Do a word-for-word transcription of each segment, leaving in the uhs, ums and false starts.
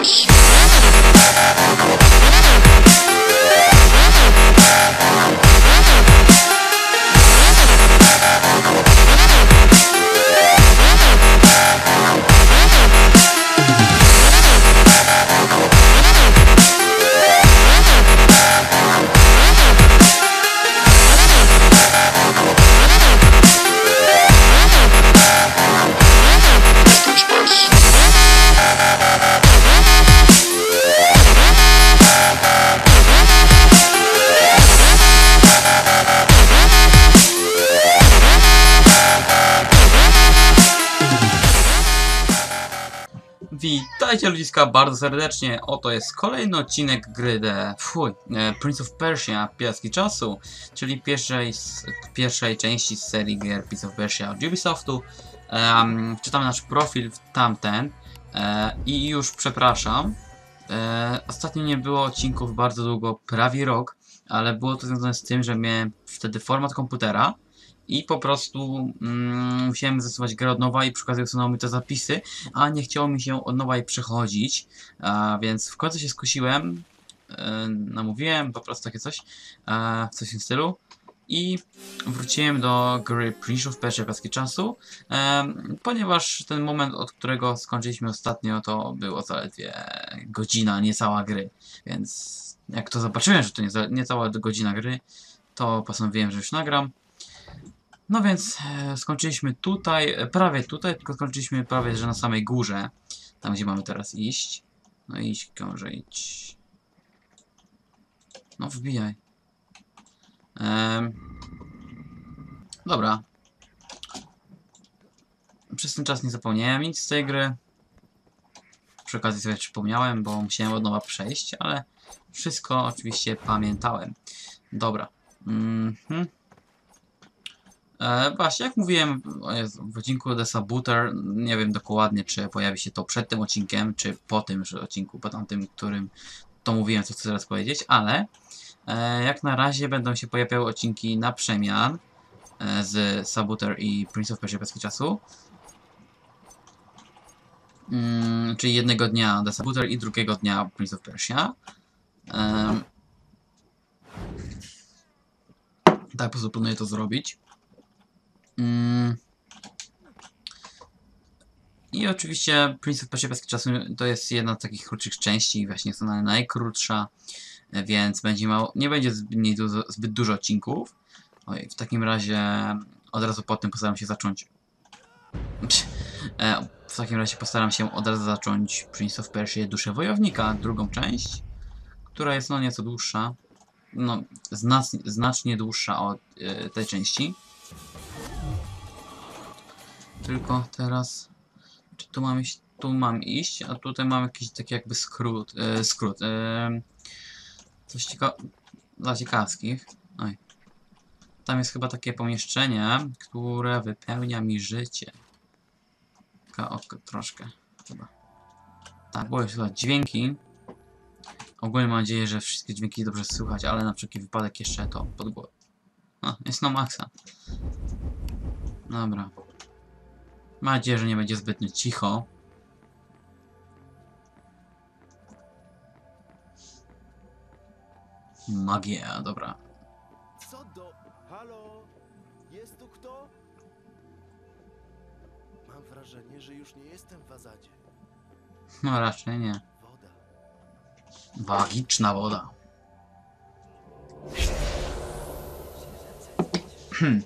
space. Witajcie ludziska bardzo serdecznie, oto jest kolejny odcinek gry The fuj, Prince of Persia, Piaski Czasu, czyli pierwszej, pierwszej części z serii gier Prince of Persia od Ubisoftu. Um, czytamy nasz profil w tamten e, i już przepraszam, e, ostatnio nie było odcinków bardzo długo, prawie rok, ale było to związane z tym, że miałem wtedy format komputera. I po prostu mm, musiałem zastosować grę od nowa i przy okazji usunęło mi te zapisy, a nie chciało mi się od nowa je przechodzić, a, więc w końcu się skusiłem, e, namówiłem, po prostu takie coś, e, coś w tym stylu i wróciłem do gry Prince of Persia Piaski Czasu, e, ponieważ ten moment, od którego skończyliśmy ostatnio, to było zaledwie godzina, niecała gry, więc jak to zobaczyłem, że to nie, niecała godzina gry, to postanowiłem, że już nagram. No więc e, skończyliśmy tutaj, prawie tutaj, tylko skończyliśmy prawie, że na samej górze. Tam, gdzie mamy teraz iść. No idź, książę, idź. No wbijaj. E, dobra. Przez ten czas nie zapomniałem nic z tej gry. Przy okazji sobie przypomniałem, bo musiałem od nowa przejść, ale wszystko oczywiście pamiętałem. Dobra. Mhm. E, właśnie, jak mówiłem w odcinku The Saboteur, nie wiem dokładnie, czy pojawi się to przed tym odcinkiem, czy po tym że odcinku, po tamtym, którym to mówiłem, co chcę teraz powiedzieć, ale e, jak na razie będą się pojawiały odcinki na przemian e, z Saboteur i Prince of Persia Piaski Czasu. Mm, czyli jednego dnia The Saboteur i drugiego dnia Prince of Persia. E, tak po prostu planuję to zrobić. Mm. I oczywiście Prince of Persia Piaski Czasu to jest jedna z takich krótszych części, właśnie jest ona najkrótsza, więc będzie mało, nie będzie zbyt dużo, zbyt dużo odcinków. Oj, w takim razie od razu po tym postaram się zacząć. W takim razie postaram się od razu zacząć Prince of Persia Duszę Wojownika, drugą część, która jest no nieco dłuższa, no znac znacznie dłuższa od y, tej części. Tylko teraz, czy tu mam iść? Tu mam iść, a tutaj mam jakiś taki jakby skrót, e, skrót, e, coś cieka dla ciekawskich. Oj. Tam jest chyba takie pomieszczenie, które wypełnia mi życie. Taka oko troszkę, chyba. Tak, było już dźwięki. Ogólnie mam nadzieję, że wszystkie dźwięki dobrze słychać, ale na wszelki wypadek jeszcze to pod głowę. No, jest na maksa. Dobra. Mam nadzieję, że nie będzie zbytnio cicho. Magia, dobra. Co do... Halo? Jest tu kto? Mam wrażenie, że już nie jestem w Azadzie. No raczej nie. Woda. Magiczna woda. Hmm.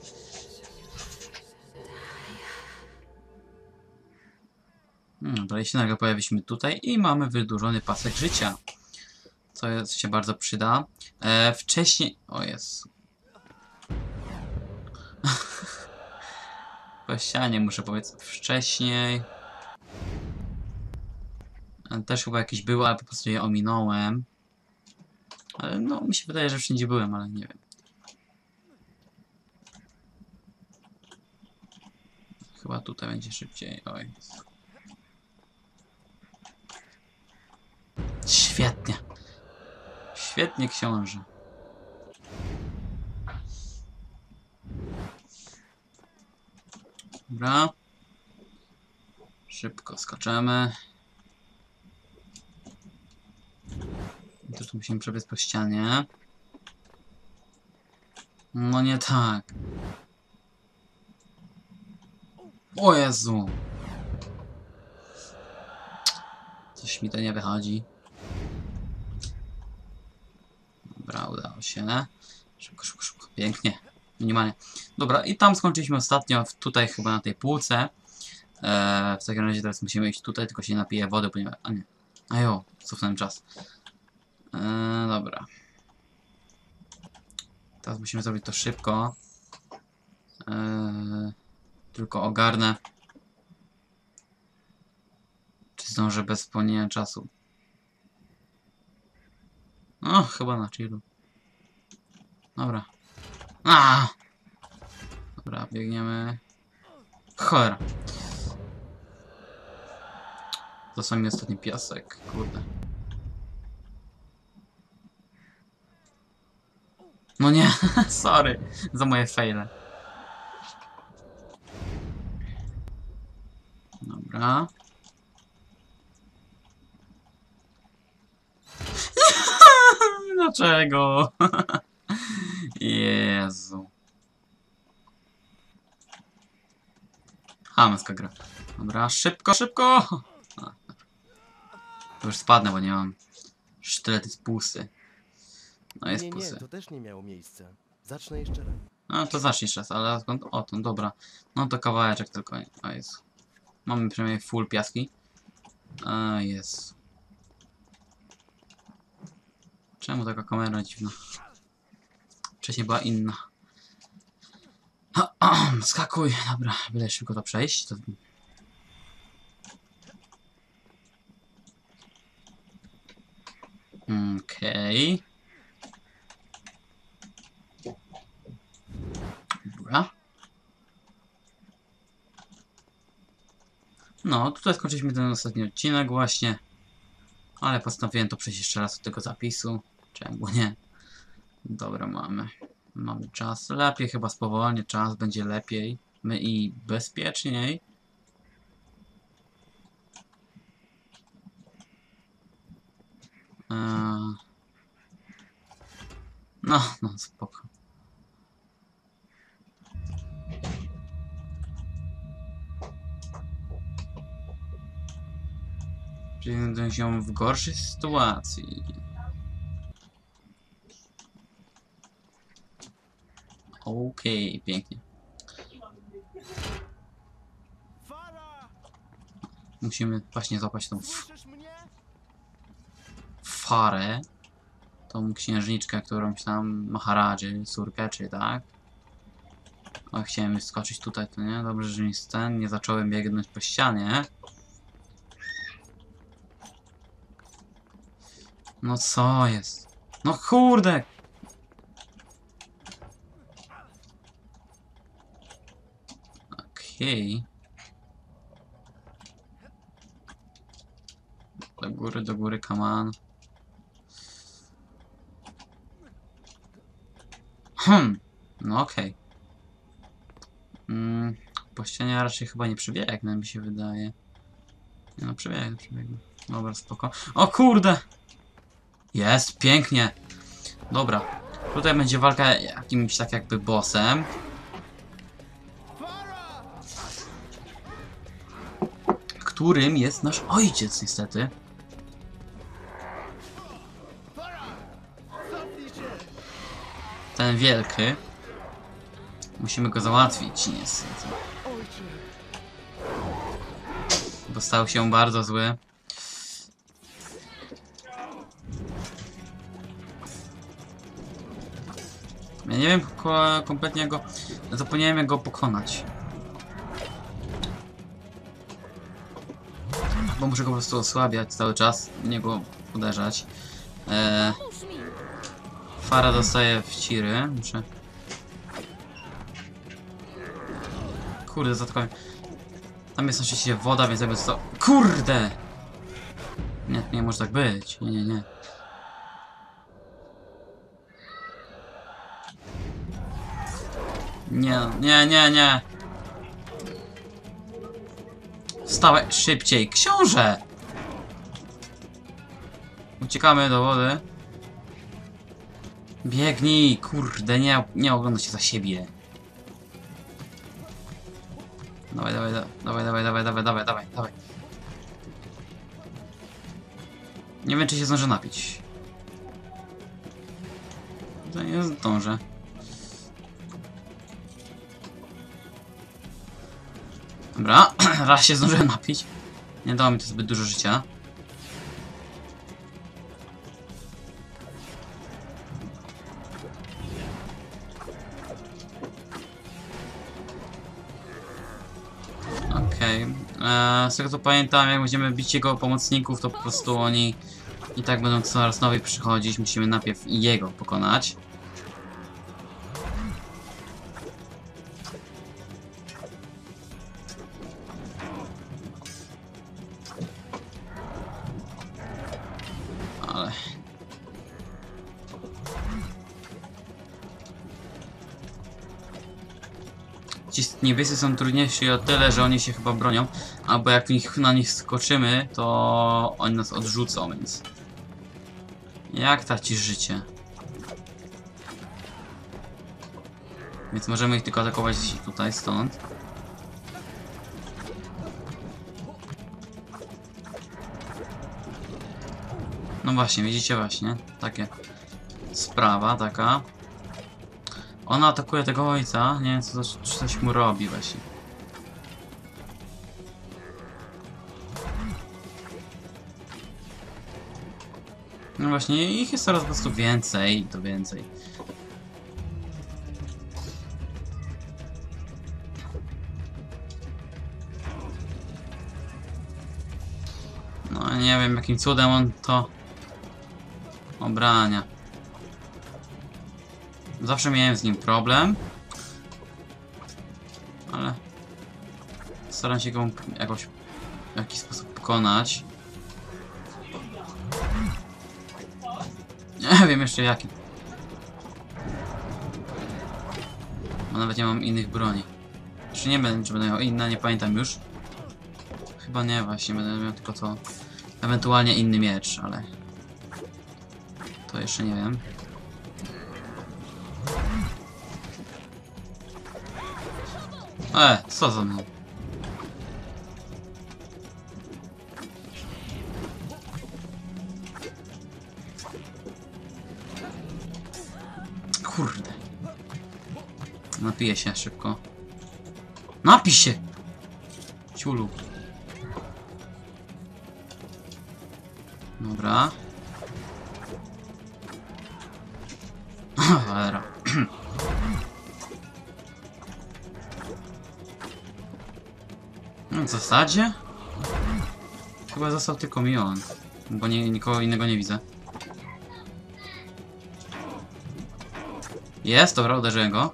Hmm, dalej się nagle pojawiliśmy tutaj i mamy wydłużony pasek życia. Co jest, się bardzo przyda. E, wcześniej... O Jezu. Po ścianie muszę powiedzieć. Wcześniej... Też chyba jakieś były, ale po prostu je ominąłem. Ale no, mi się wydaje, że wszędzie byłem, ale nie wiem. Chyba tutaj będzie szybciej. Oj. Świetnie. Świetnie, książę. Dobra. Szybko skaczemy. tu musimy przebiec po ścianie. No nie tak. O Jezu! Coś mi to nie wychodzi. Dobra, udało się. Szybko, szybko, szybko. Pięknie. Minimalnie. Dobra, i tam skończyliśmy ostatnio, tutaj chyba na tej półce. Eee, w takim razie teraz musimy iść tutaj, tylko się napiję wody, ponieważ... A nie. A jo, cofnąłem czas. Eee, dobra. Teraz musimy zrobić to szybko. Eee, tylko ogarnę. Czy zdążę bez wspomnienia czasu? O, chyba na chillu. Dobra. A! Dobra, biegniemy. Cholera. To sam ostatni piasek, kurde. No nie, sorry za moje faile. Dobra. Dlaczego? Jezu. Chamska gra. Dobra, szybko, szybko! A, to już spadnę, bo nie mam. Sztylet jest pusty. No jest Nie, nie, pusty. to też nie miało miejsca. Zacznę jeszcze raz. No to zacznij jeszcze raz, ale skąd? O, to dobra. No to kawałeczek tylko. O Jezu. Mamy przynajmniej full piaski. A jest. Czemu taka kamera dziwna? Wcześniej była inna. Skakuj. Dobra, byle szybko to przejść. To... Okej. Okay. Dobra. No, tutaj skończyliśmy ten ostatni odcinek właśnie. Ale postanowiłem to przejść jeszcze raz do tego zapisu. Czemu nie? Dobra, mamy. Mamy czas. Lepiej chyba spowolnię czas, będzie lepiej. My i bezpieczniej. Eee... No, no spoko. Czyli znajduję się w gorszej sytuacji. Okej, okay, pięknie. Musimy właśnie złapać tą farę. Tą księżniczkę, którąś tam Maharadży, córkę, czy tak? O, chciałem skoczyć tutaj, to nie? Dobrze, że nic ten, nie zacząłem biegnąć po ścianie. No co jest? No kurde! Okej. Okay. Do góry, do góry, come on. Hmm. No okej. Okay. Mm, po ścianie raczej chyba nie przebiegnę, mi się wydaje. Nie no, przebiegnę, przebiegnę. Dobra, spoko. O kurde! Jest, pięknie. Dobra. Tutaj będzie walka jakimś tak jakby bossem. Którym jest nasz ojciec niestety. Ten wielki. Musimy go załatwić niestety. Bo stał się bardzo zły. Ja nie wiem kompletnie go... Zapomniałem jak go pokonać. Bo muszę go po prostu osłabiać cały czas, w niego uderzać. Eee, Fara dostaje w ciry, muszę... Kurde, za taką... Tam jest oczywiście woda, więc jakby to... Kurde! Nie, nie może tak być. Nie, nie, nie. Nie, nie, nie, nie. Wstawaj szybciej, książę! Uciekamy do wody. Biegnij, kurde, nie, nie ogląda się za siebie. Dawaj, dawaj, dawaj, dawaj, dawaj, dawaj, dawaj, dawaj, dawaj, dawaj. Nie wiem, czy się zdążę napić. To nie zdążę. Dobra, raz się zdążyłem napić. Nie dało mi to zbyt dużo życia. Okej. Okay. Z tego co pamiętam, jak będziemy bić jego pomocników, to po prostu oni i tak będą coraz nowiej przychodzić. Musimy najpierw jego pokonać. Ale... Ci niebiescy są trudniejsi o tyle, że oni się chyba bronią, albo jak nich, na nich skoczymy, to oni nas odrzucą, więc... Jak tracisz życie? Więc możemy ich tylko atakować tutaj, stąd. No właśnie, widzicie właśnie, takie sprawa taka. Ona atakuje tego ojca, nie wiem co coś, coś mu robi właśnie. No właśnie, ich jest coraz po prostu więcej, to więcej. No nie wiem jakim cudem on to obrania. Zawsze miałem z nim problem. Ale staram się go jakoś w jakiś sposób pokonać. Nie wiem jeszcze jaki. Bo nawet nie mam innych broni. Czy nie będę, czy będę miał inne, nie pamiętam już. Chyba nie, właśnie będę miał tylko to. Ewentualnie inny miecz, ale to jeszcze nie wiem. E, co za mną? Kurde. Napiję się szybko. Napij się! Ciulu. Dobra. Cholera. No w zasadzie? Chyba został tylko mi on. Bo nie, nikogo innego nie widzę. Jest, dobra, uderzyłem go.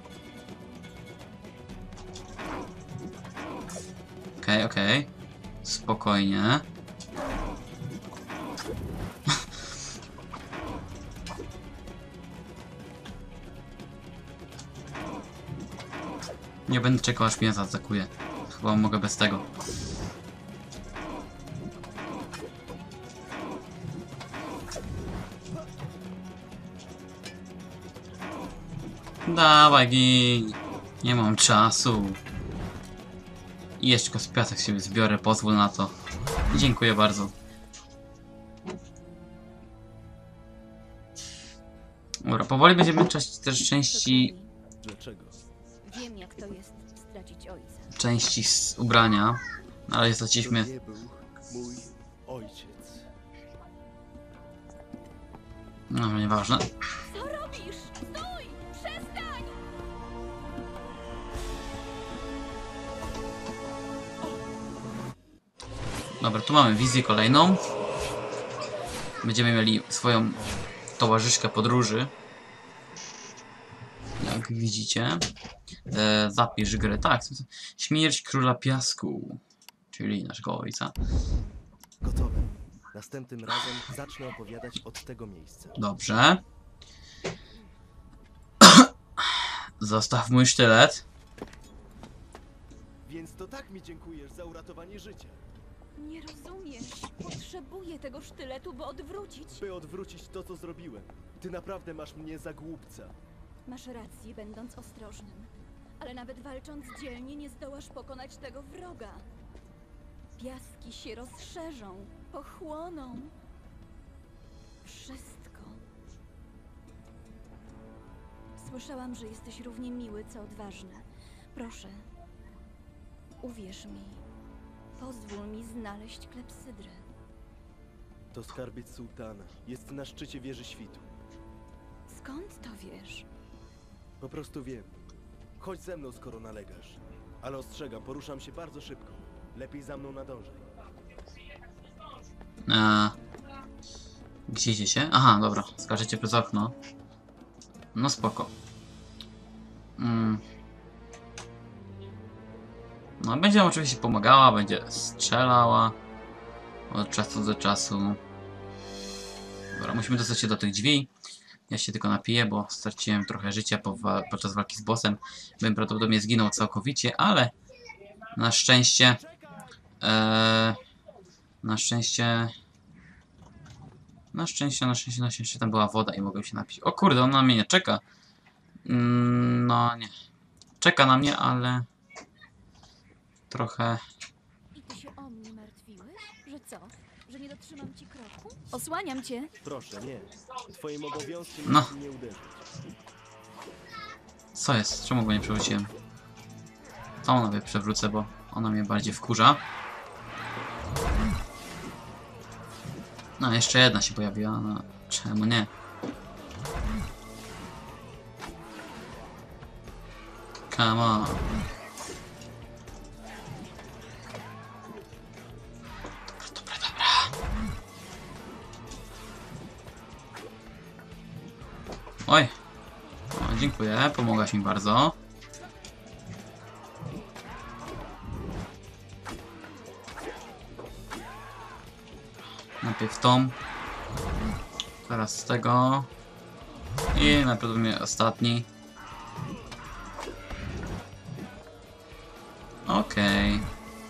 Okej, okay, okej. Okay. Spokojnie. Nie będę czekał, aż mnie zaatakuje. Chyba mogę bez tego. Dawaj, gin. Nie mam czasu. I jeszcze tylko z piasek się zbiorę, pozwól na to. Dziękuję bardzo. Dobra, powoli będziemy czać też części... Dlaczego? Wiem, jak to jest stracić ojca. Części z ubrania. Ale straciliśmy... To nie był mój ojciec. No, nieważne. Co robisz? Stój! Przestań! Dobra, tu mamy wizję kolejną. Będziemy mieli swoją towarzyszkę podróży. Jak widzicie. E, zapisz grę. Tak, śmierć króla piasku. Czyli naszego ojca. Gotowe. Następnym razem zacznę opowiadać od tego miejsca. Dobrze. Zostaw mój sztylet. Więc to tak mi dziękujesz za uratowanie życia. Nie rozumiesz. Potrzebuję tego sztyletu, by odwrócić. By odwrócić to, co zrobiłem. Ty naprawdę masz mnie za głupca. Masz rację, będąc ostrożnym. Ale nawet walcząc dzielnie, nie zdołasz pokonać tego wroga. Piaski się rozszerzą, pochłoną. Wszystko. Słyszałam, że jesteś równie miły, co odważny. Proszę, uwierz mi. Pozwól mi znaleźć klepsydrę. To skarbiec sułtana. Jest na szczycie wieży świtu. Skąd to wiesz? Po prostu wiem. Chodź ze mną, skoro nalegasz. Ale ostrzegam, poruszam się bardzo szybko. Lepiej za mną nadążaj. Eee, gdzie idziecie? Aha, dobra. Skaczecie przez okno. No spoko. Mm. No, będzie wam oczywiście pomagała, będzie strzelała od czasu do czasu. Dobra, musimy dostać się do tych drzwi. Ja się tylko napiję, bo straciłem trochę życia po wa podczas walki z bossem. Bym prawdopodobnie zginął całkowicie, ale na szczęście ee, na szczęście na szczęście, na szczęście, na szczęście tam była woda i mogłem się napić. O kurde, ona na mnie nie czeka. Mm, no nie. Czeka na mnie, ale trochę... I ty się o mnie martwiłeś? Że co? Że nie dotrzymam ci kroku? Osłaniam cię. Proszę, nie. Twoim obowiązkiem No. jest mnie uderzyć. Co jest? Czemu go nie przewróciłem? To ona wie przewrócę, bo ona mnie bardziej wkurza. No, jeszcze jedna się pojawiła, no czemu nie? Come on. Dobra, dobra, dobra. Oj. O, dziękuję, pomogłaś mi bardzo. Najpierw tą. Teraz z tego. I najprawdopodobniej ostatni. Okej. Okay.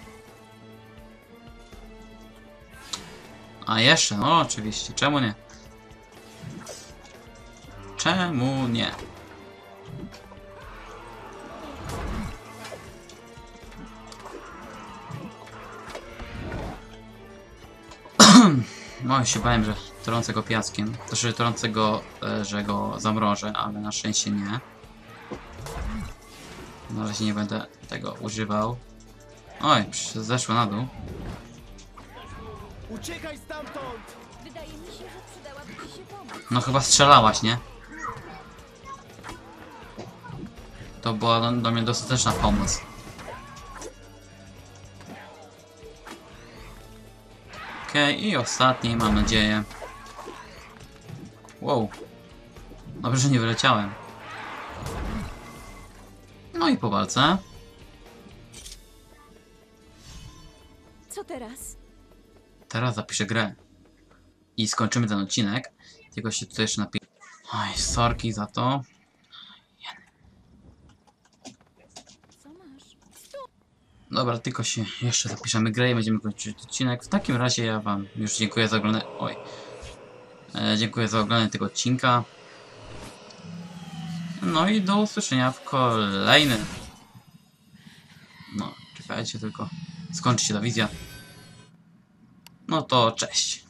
A jeszcze, no oczywiście, czemu nie? Czemu nie? No się bałem, że trącę go piaskiem. Znaczy trącę go, e, że go zamrożę, ale na szczęście nie. Na razie nie będę tego używał. Oj, zeszło na dół. Uciekaj stamtąd! Wydaje mi się, że przydałaby ci się pomoc. No chyba strzelałaś, nie? To była do, do mnie dostateczna pomoc. Okej, okay, i ostatni, mam nadzieję. Wow. Dobrze, że nie wyleciałem. No i po walce. Co teraz? Teraz zapiszę grę. I skończymy ten odcinek. Tylko się tutaj jeszcze napiszę. Oj, sorki za to. Co masz? Dobra, tylko się jeszcze zapiszemy grę i będziemy kończyć odcinek. W takim razie ja wam już dziękuję za oglądanie. Oj. E, dziękuję za oglądanie tego odcinka. No i do usłyszenia w kolejnym. No, czekajcie tylko. Skończy się ta wizja. No to cześć.